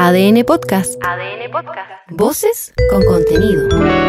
ADN Podcast. ADN Podcast. Voces con contenido.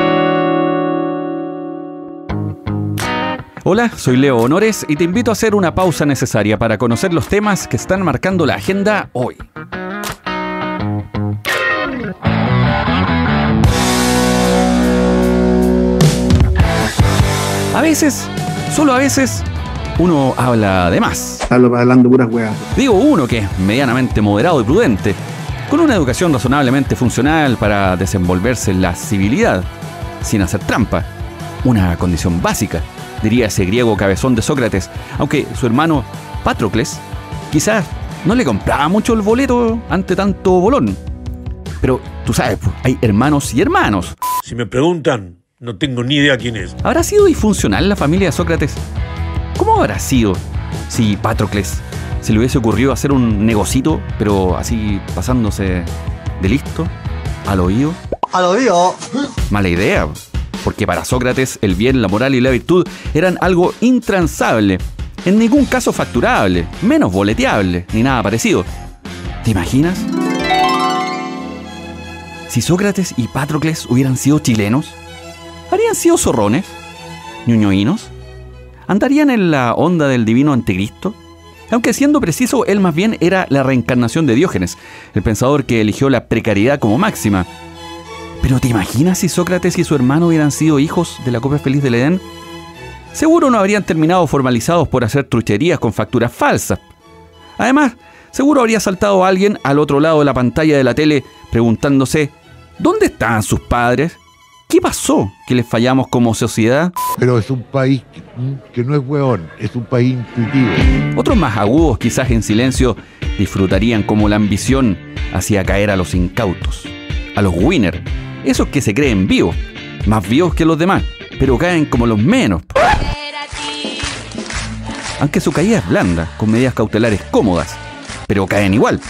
Hola, soy Leo Honores y te invito a hacer una pausa necesaria para conocer los temas que están marcando la agenda hoy. A veces, solo a veces, uno habla de más. Hablando puras weas. Digo uno que es medianamente moderado y prudente, con una educación razonablemente funcional para desenvolverse en la civilidad, sin hacer trampa. Una condición básica, diría ese griego cabezón de Sócrates, aunque su hermano Patrocles quizás no le compraba mucho el boleto ante tanto bolón. Pero tú sabes, hay hermanos y hermanos. Si me preguntan, no tengo ni idea quién es. ¿Habrá sido disfuncional la familia de Sócrates? ¿Cómo habrá sido si Patrocles se le hubiese ocurrido hacer un negocito, pero así pasándose de listo, al oído? ¡Al oído! Mala idea, porque para Sócrates el bien, la moral y la virtud eran algo intransable, en ningún caso facturable, menos boleteable, ni nada parecido. ¿Te imaginas? Si Sócrates y Patrocles hubieran sido chilenos, ¿habrían sido zorrones? ¿Ñuñoínos? ¿Andarían en la onda del divino anticristo? Aunque siendo preciso, él más bien era la reencarnación de Diógenes, el pensador que eligió la precariedad como máxima. ¿Pero te imaginas si Sócrates y su hermano hubieran sido hijos de la copia feliz del Edén? Seguro no habrían terminado formalizados por hacer trucherías con facturas falsas. Además, seguro habría saltado alguien al otro lado de la pantalla de la tele preguntándose ¿dónde estaban sus padres? ¿Qué pasó que les fallamos como sociedad? Pero es un país que no es hueón, es un país intuitivo. Otros más agudos, quizás en silencio, disfrutarían como la ambición hacía caer a los incautos, a los winners, esos que se creen vivos, más vivos que los demás, pero caen como los menos. Aunque su caída es blanda, con medidas cautelares cómodas, pero caen igual.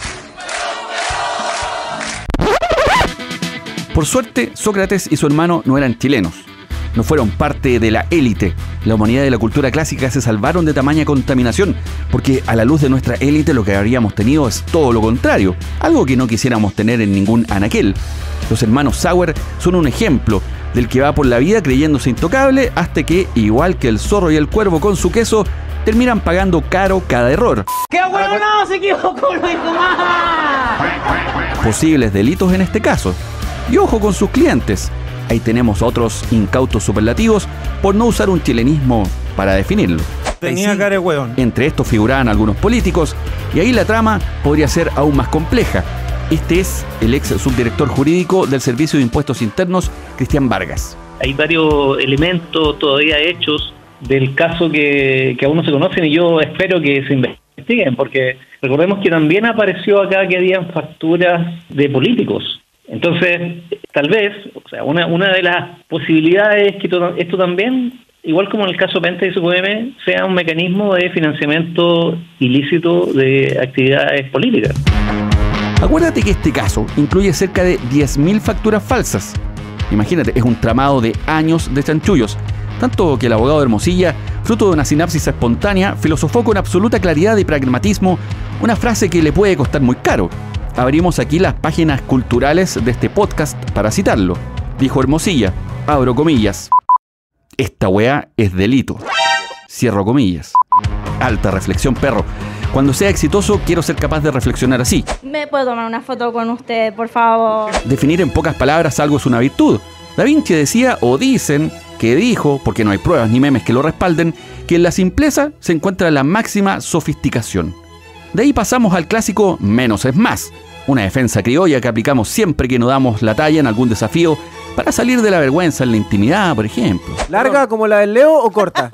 Por suerte, Sócrates y su hermano no eran chilenos. No fueron parte de la élite. La humanidad y la cultura clásica se salvaron de tamaña contaminación, porque a la luz de nuestra élite lo que habríamos tenido es todo lo contrario, algo que no quisiéramos tener en ningún anaquel. Los hermanos Sauer son un ejemplo del que va por la vida creyéndose intocable hasta que, igual que el zorro y el cuervo con su queso, terminan pagando caro cada error. ¡Qué bueno no! ¡Se equivocó! ¡Lo hizo más! Posibles delitos en este caso. Y ojo con sus clientes. Ahí tenemos otros incautos superlativos por no usar un chilenismo para definirlo. Tenía cara de hueón. Entre estos figuraban algunos políticos y ahí la trama podría ser aún más compleja. Este es el ex subdirector jurídico del Servicio de Impuestos Internos, Cristian Vargas. Hay varios elementos todavía hechos del caso que aún no se conocen y yo espero que se investiguen, porque recordemos que también apareció acá que habían facturas de políticos. Entonces, tal vez, o sea, una de las posibilidades es que esto también, igual como en el caso Penta y SQM, sea un mecanismo de financiamiento ilícito de actividades políticas. Acuérdate que este caso incluye cerca de 10.000 facturas falsas. Imagínate, es un tramado de años de chanchullos. Tanto que el abogado de Hermosilla, fruto de una sinapsis espontánea, filosofó con absoluta claridad y pragmatismo una frase que le puede costar muy caro. Abrimos aquí las páginas culturales de este podcast para citarlo. Dijo Hermosilla, abro comillas, esta weá es delito. Cierro comillas. Alta reflexión, perro. Cuando sea exitoso, quiero ser capaz de reflexionar así. ¿Me puedo tomar una foto con usted, por favor? Definir en pocas palabras algo es una virtud. Da Vinci decía, o dicen, que dijo, porque no hay pruebas ni memes que lo respalden, que en la simpleza se encuentra la máxima sofisticación. De ahí pasamos al clásico menos es más. Una defensa criolla que aplicamos siempre que nos damos la talla en algún desafío para salir de la vergüenza en la intimidad, por ejemplo. ¿Larga como la del Leo o corta?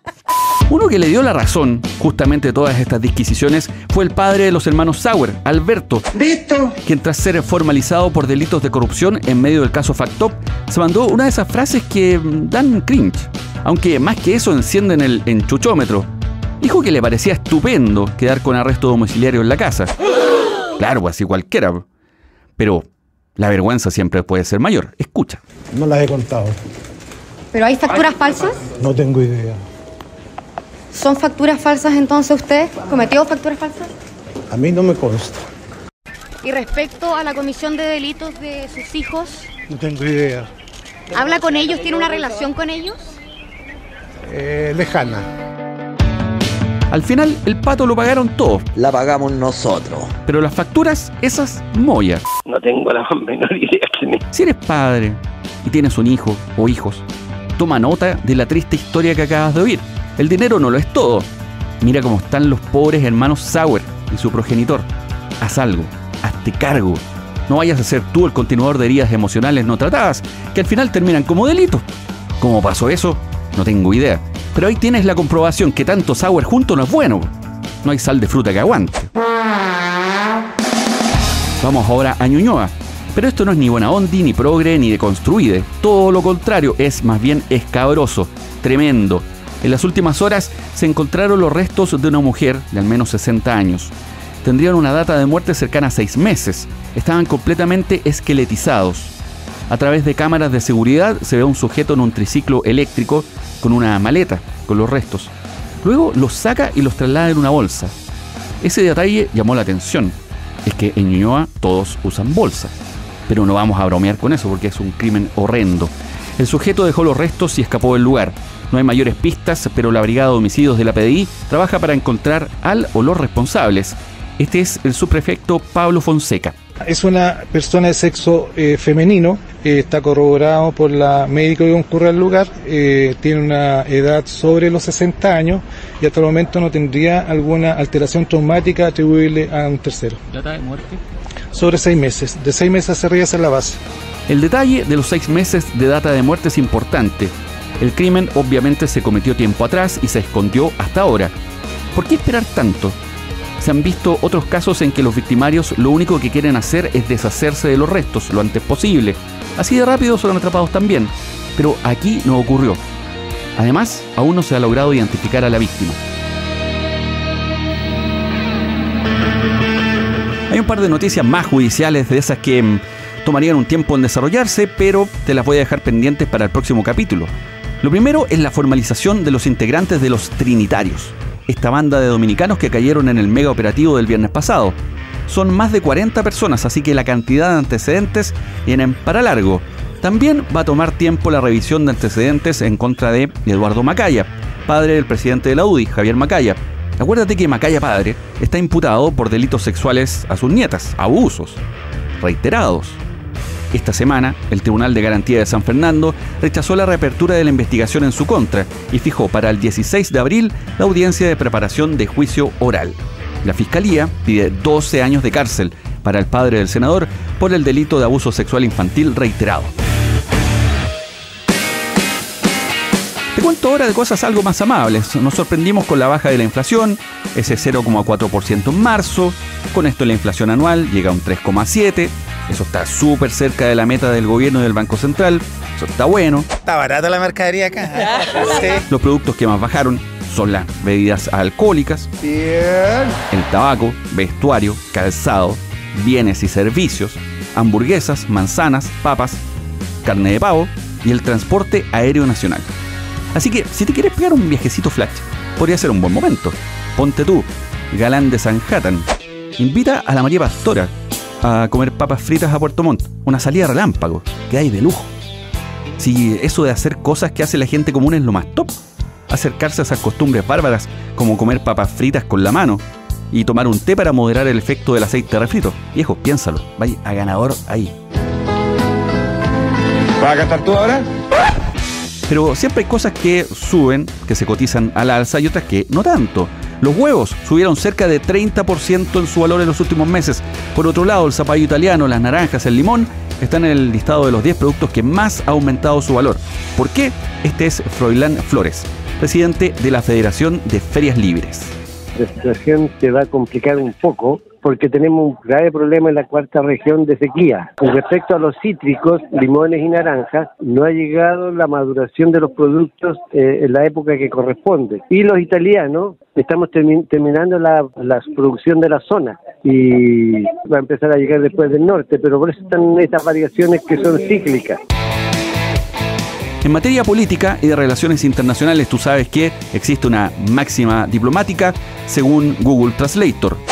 Uno que le dio la razón justamente a todas estas disquisiciones fue el padre de los hermanos Sauer, Alberto, quien tras ser formalizado por delitos de corrupción en medio del caso Factop, se mandó una de esas frases que dan cringe, aunque más que eso encienden el enchuchómetro. Dijo que le parecía estupendo quedar con arresto domiciliario en la casa. Claro, pues así cualquiera. Pero la vergüenza siempre puede ser mayor. Escucha. No las he contado. ¿Pero hay facturas falsas? No tengo idea. ¿Son facturas falsas entonces usted? ¿Cometió facturas falsas? A mí no me consta. Y respecto a la comisión de delitos de sus hijos, No tengo idea. ¿habla con ellos? ¿Tiene una relación con ellos? Lejana. Al final, el pato lo pagaron todos, La pagamos nosotros. pero las facturas, esas, moya. No tengo la menor idea quién es. Si eres padre y tienes un hijo o hijos, toma nota de la triste historia que acabas de oír. El dinero no lo es todo. Mira cómo están los pobres hermanos Sauer y su progenitor. Haz algo, hazte cargo. No vayas a ser tú el continuador de heridas emocionales no tratadas, que al final terminan como delitos. ¿Cómo pasó eso? No tengo idea. Pero ahí tienes la comprobación que tanto Sauer junto no es bueno. No hay sal de fruta que aguante. Vamos ahora a Ñuñoa. Pero esto no es ni buena ondi, ni progre, ni deconstruide. Todo lo contrario, es más bien escabroso, tremendo. En las últimas horas se encontraron los restos de una mujer de al menos 60 años. Tendrían una data de muerte cercana a 6 meses. Estaban completamente esqueletizados. A través de cámaras de seguridad se ve a un sujeto en un triciclo eléctrico con una maleta con los restos. Luego los saca y los traslada en una bolsa. Ese detalle llamó la atención. Es que en Ñuñoa todos usan bolsas. Pero no vamos a bromear con eso porque es un crimen horrendo. El sujeto dejó los restos y escapó del lugar. No hay mayores pistas, pero la Brigada de Homicidios de la PDI trabaja para encontrar al o los responsables. Este es el subprefecto Pablo Fonseca. Es una persona de sexo femenino, está corroborado por la médico que concurre al lugar, tiene una edad sobre los 60 años y hasta el momento no tendría alguna alteración traumática atribuible a un tercero. ¿Data de muerte? Sobre 6 meses, de 6 meses hacia arriba es la base. El detalle de los 6 meses de data de muerte es importante. El crimen obviamente se cometió tiempo atrás y se escondió hasta ahora. ¿Por qué esperar tanto? Se han visto otros casos en que los victimarios lo único que quieren hacer es deshacerse de los restos lo antes posible. Así de rápido son atrapados también. Pero aquí no ocurrió. Además, aún no se ha logrado identificar a la víctima. Hay un par de noticias más judiciales de esas que tomarían un tiempo en desarrollarse, pero te las voy a dejar pendientes para el próximo capítulo. Lo primero es la formalización de los integrantes de los Trinitarios, esta banda de dominicanos que cayeron en el mega operativo del viernes pasado. Son más de 40 personas, así que la cantidad de antecedentes vienen para largo. También va a tomar tiempo la revisión de antecedentes en contra de Eduardo Macaya, padre del presidente de la UDI, Javier Macaya. Acuérdate que Macaya padre está imputado por delitos sexuales a sus nietas, abusos reiterados. Esta semana, el Tribunal de Garantía de San Fernando rechazó la reapertura de la investigación en su contra y fijó para el 16 de abril la audiencia de preparación de juicio oral. La Fiscalía pide 12 años de cárcel para el padre del senador por el delito de abuso sexual infantil reiterado. Te cuento ahora de cosas algo más amables. Nos sorprendimos con la baja de la inflación, ese 0,4% en marzo. Con esto la inflación anual llega a un 3,7%. Eso está súper cerca de la meta del gobierno y del Banco Central. Eso está bueno. Está barata la mercadería acá. Sí. Los productos que más bajaron son las bebidas alcohólicas, el tabaco, vestuario, calzado, bienes y servicios, hamburguesas, manzanas, papas, carne de pavo y el transporte aéreo nacional. Así que, si te quieres pegar un viajecito flash, podría ser un buen momento. Ponte tú, galán de Sanhattan. Invita a la María Pastora a comer papas fritas a Puerto Montt. Una salida relámpago, que hay de lujo. Si eso de hacer cosas que hace la gente común es lo más top, acercarse a esas costumbres bárbaras como comer papas fritas con la mano y tomar un té para moderar el efecto del aceite refrito. Viejo, piénsalo, vaya a ganador ahí. ¿Vas a cantar tú ahora? Pero siempre hay cosas que suben, que se cotizan al alza y otras que no tanto. Los huevos subieron cerca de 30% en su valor en los últimos meses. Por otro lado, el zapallo italiano, las naranjas, el limón están en el listado de los 10 productos que más ha aumentado su valor. ¿Por qué? Este es Froilán Flores, presidente de la Federación de Ferias Libres. La situación se va a complicar un poco porque tenemos un grave problema en la cuarta región de sequía. Con respecto a los cítricos, limones y naranjas, no ha llegado la maduración de los productos en la época que corresponde. Y los italianos, estamos terminando la producción de la zona y va a empezar a llegar después del norte, pero por eso están estas variaciones que son cíclicas. En materia política y de relaciones internacionales, tú sabes que existe una máxima diplomática según Google Translator.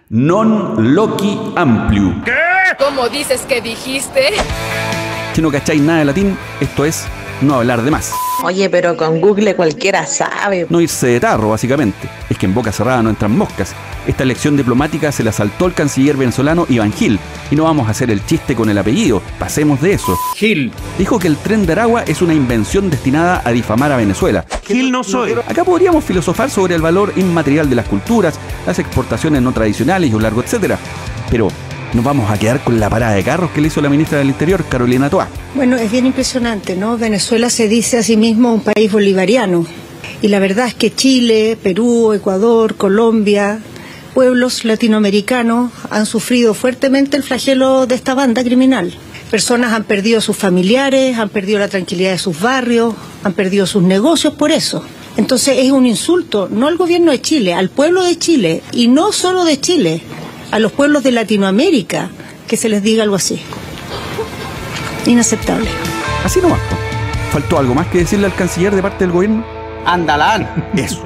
non loci ampliu. ¿Cómo dices que dijiste? Si no cacháis nada de latín, esto es no hablar de más. Oye, pero con Google cualquiera sabe. No irse de tarro, básicamente. Es que en boca cerrada no entran moscas. Esta lección diplomática se la saltó el canciller venezolano Iván Gil. Y no vamos a hacer el chiste con el apellido. Pasemos de eso. Gil. Dijo que el Tren de Aragua es una invención destinada a difamar a Venezuela. Gil no soy. Acá podríamos filosofar sobre el valor inmaterial de las culturas, las exportaciones no tradicionales y un largo etcétera. Pero nos vamos a quedar con la parada de carros que le hizo la ministra del Interior, Carolina Toá. Bueno, es bien impresionante, ¿no? Venezuela se dice a sí mismo un país bolivariano. Y la verdad es que Chile, Perú, Ecuador, Colombia, pueblos latinoamericanos han sufrido fuertemente el flagelo de esta banda criminal. Personas han perdido a sus familiares, han perdido la tranquilidad de sus barrios, han perdido sus negocios por eso. Entonces es un insulto, no al gobierno de Chile, al pueblo de Chile, y no solo de Chile, a los pueblos de Latinoamérica, que se les diga algo así. Inaceptable. Así nomás. ¿Faltó algo más que decirle al canciller de parte del gobierno? Andalán. Eso.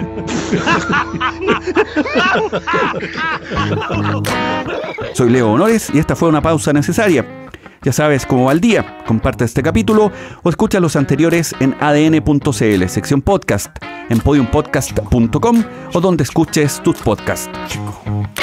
Soy Leo Honores y esta fue una pausa necesaria. Ya sabes cómo va el día. Comparte este capítulo o escucha los anteriores en adn.cl, sección podcast, en podiumpodcast.com o donde escuches tus podcasts.